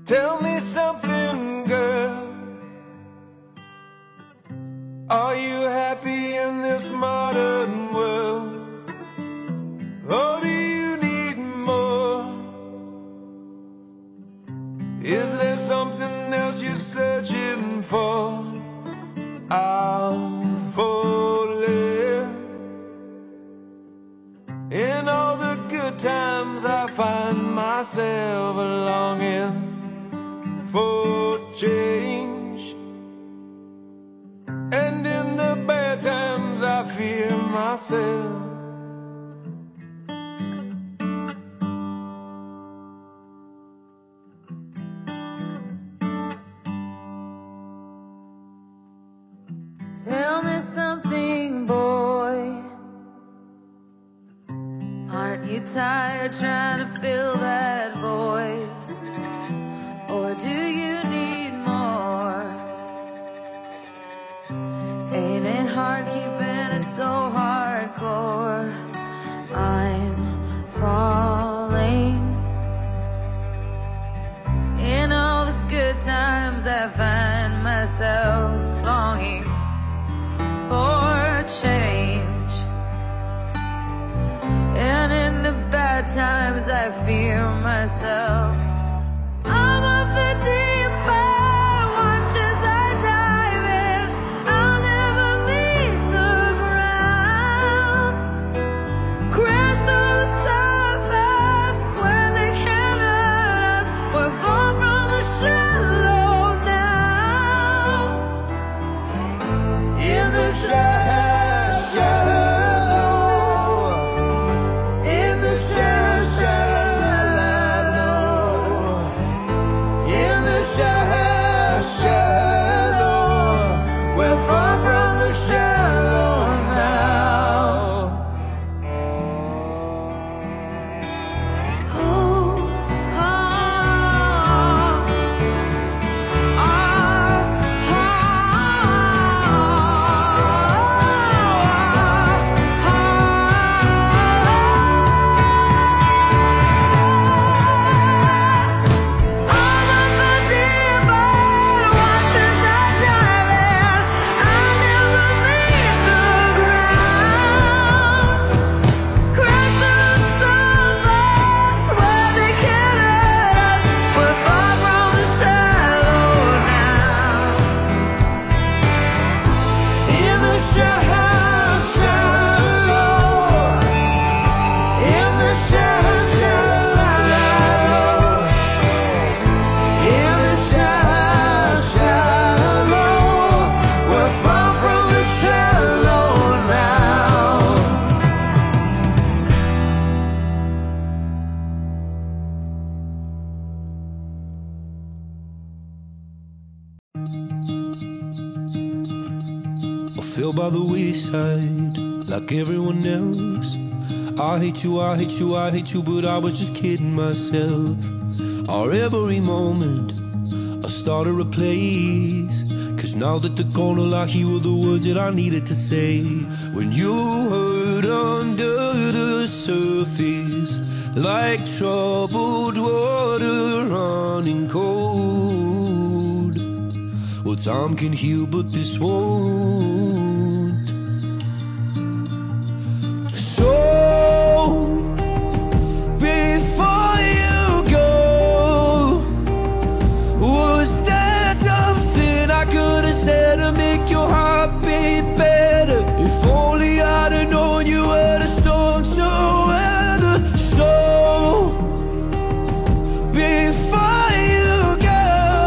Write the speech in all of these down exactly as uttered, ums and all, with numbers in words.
Tell me something, girl. Are you happy in this modern world? Or do you need more? Is there something else you're searching for? I'm falling. In all the good times I find myself longing for change, and in the bad times I fear myself. Tell me something, boy. Aren't you tired trying to fill that void? Or do you need more? Ain't it hard keeping it so hardcore? I'm falling. In all the good times I find myself longing for change, and in the bad times I fear myself. I'm of the deep end, watch as I dive in. I'll never leave the ground. Crash through the surface where they can't hurt us. We're far from the shallow now. In the sha-ha-sha-ha-low, in the sha-ha-sha-la-la-la-low, in the sha-ha-sha-ha-low, we're far from the shallow now. Oh, oh, oh, Fell by the wayside like everyone else. I hate you, I hate you, I hate you, but I was just kidding myself. Our every moment I started a place, cause now that they're gone, all I hear were the words that I needed to say. When you hurt under the surface, like troubled water running cold. Well, time can heal, but this won't. So, before you go, was there something I could have said to make your heart beat better? If only I'd have known you were the storm to weather. So, before you go,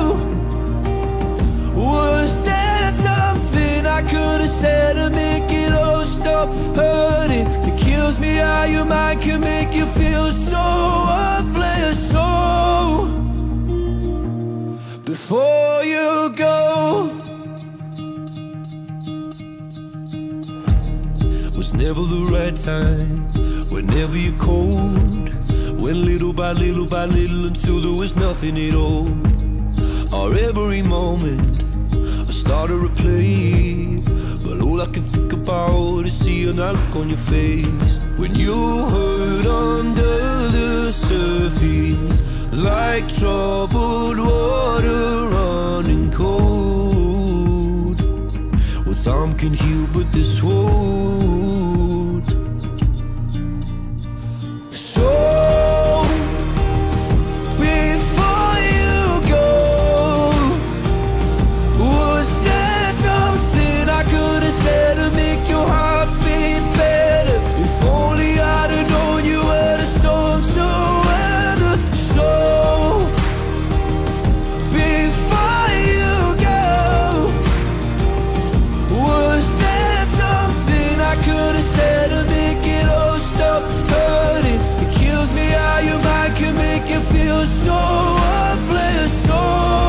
was there something I could have said to make it all stop hurting? It kills me how your mind can make you feel so worthless. So, before you go, was never the right time, whenever you're cold. Went little by little by little until there was nothing at all. Our every moment I started to play, but all I can think about is seeing that look on your face. When you hurt under the surface, like troubled water running cold. Well, time can heal, but this won't. So before you go, was there something I could have said to make your heart beat better? If only I'd have known you were the storm to weather. So before you go, was there something I could have said to make it all stop hurting? It kills me how your mind can make you feel so worthless. So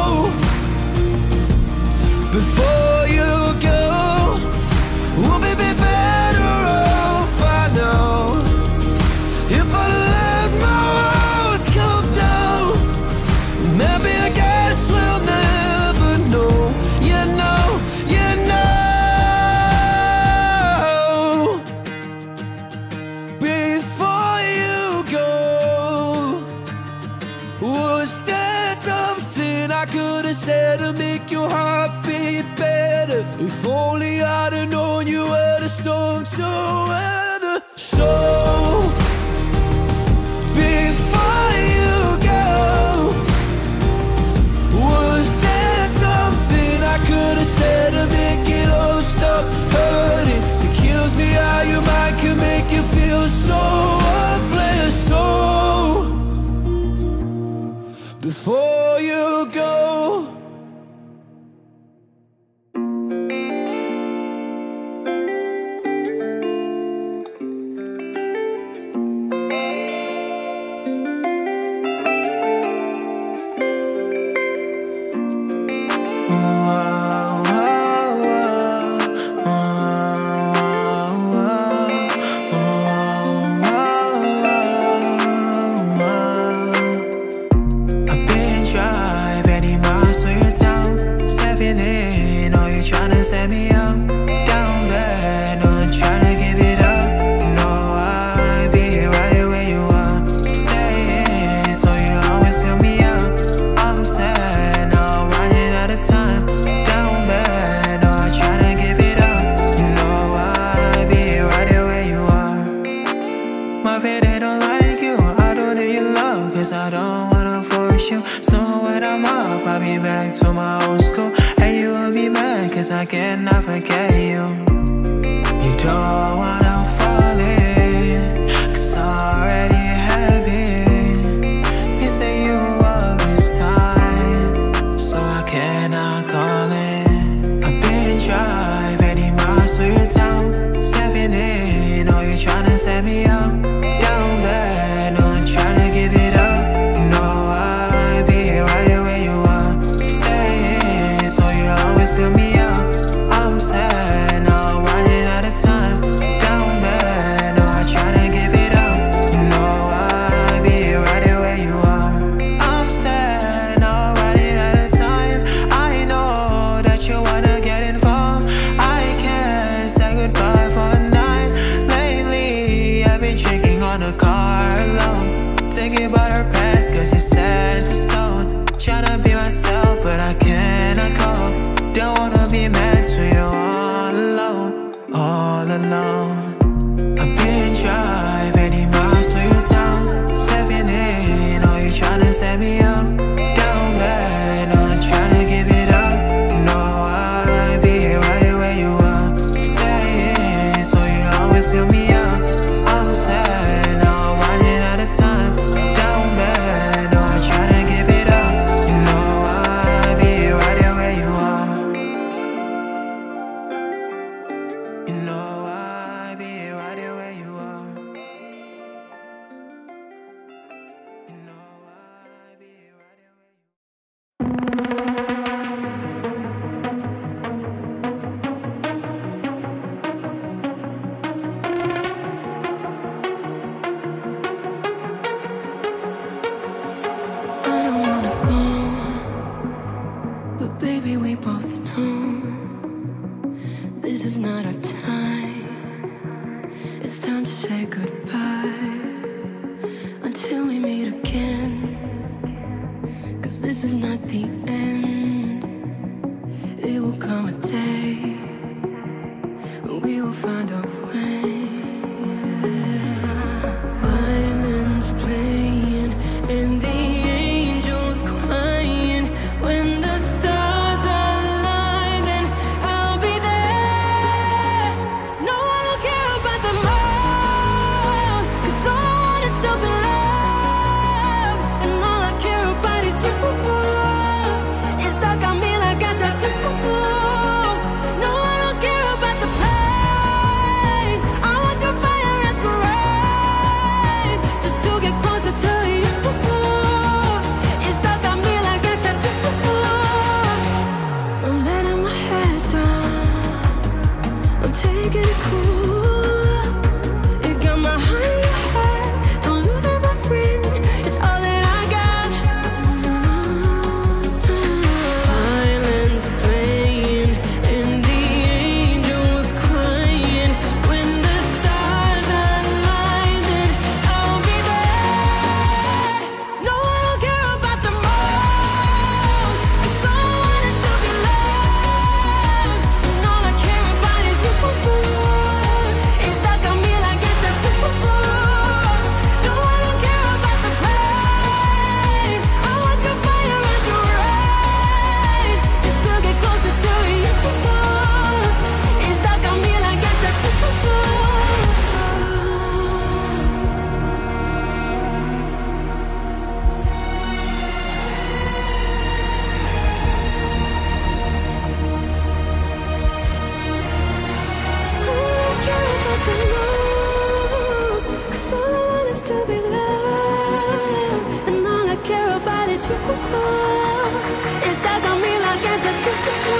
before you go, we'll be be better off by now. If I let my walls come down, maybe I guess we'll never know. You know, you know. Before you go, was there something I could have said to make your heart beat better? If only I'd have known you were the storm to weather. So before you go, was there something I could have said to make it all stop hurting? It kills me how your mind can make you feel so worthless. So before you go. I've been driving eighty miles to your town, stepping in, oh you tryna set me up, down bad, no I'm tryna give it up, no I'll be right where you are, staying, so you always fill me up, I'm sad, now I'm running out of time, down bad, no I'm tryna give it up, you know I'll be right where you are. My faith they don't like you, I don't need your love, cause I don't wanna force you. So when I'm up, I'll be back to my old school, and you will be mad, cause I cannot forget you. You don't wanna fall in, cause I already have been missing you all this time, so I cannot call in. I've been driving eighty miles to your town, stepping in, oh you tryna set me up, down bad, no I'm tryna give it up, no I'll be right where you are, staying, so you always fill me up, I'm sad, now I'm running out of time, down bad, no I'm tryna give it up, no I'll be right where you are. I'm sad, now I'm running out of time, I know that you wanna get involved, I can't say goodbye for a night, lately I've been shaking on the car alone, thinking about her past cause it's set to stone, tryna be myself but I cannot cope, don't wanna be mad to you all alone, all alone. I've been driving eighty miles to your town, stepping in, oh you tryna set me up, down bad, no I'm tryna give it up, no I'll be right where you are, staying, so you always fill me up, I'm sad, now I'm running out of time, down bad, no I'm tryna give it up, no I'll be right where you are, you know I'll be right where you are, you know I'll be right 'cause this is not the end. It will come a day when we will find a way. Violins playing and the angels crying. When the stars align, then I'll be there. No, I don't care about the moon, 'cause all I want is to be loved, and all I care about is you. It's stuck on me like a tattoo. No, I don't care about the pain. I want the fire and the rain, just to get closer to you. It's stuck on me like a tattoo. I'm letting my head down, I'm taking it cool. It got my heart in your head, don't lose it, my friend. It's all that I got. Violins playing and the angels crying. When the stars align, then I'll be there. No, I don't care about the moon, 'cause all I want is to be loved, and all I care about is you. It's stuck on me like a tattoo. No, I don't care about the pain. I want your fire and your rain, just to get closer to you. It's stuck on me like a tattoo. Cause all I want is to be loved, and all I care about is you. It's stuck on me like a tattoo.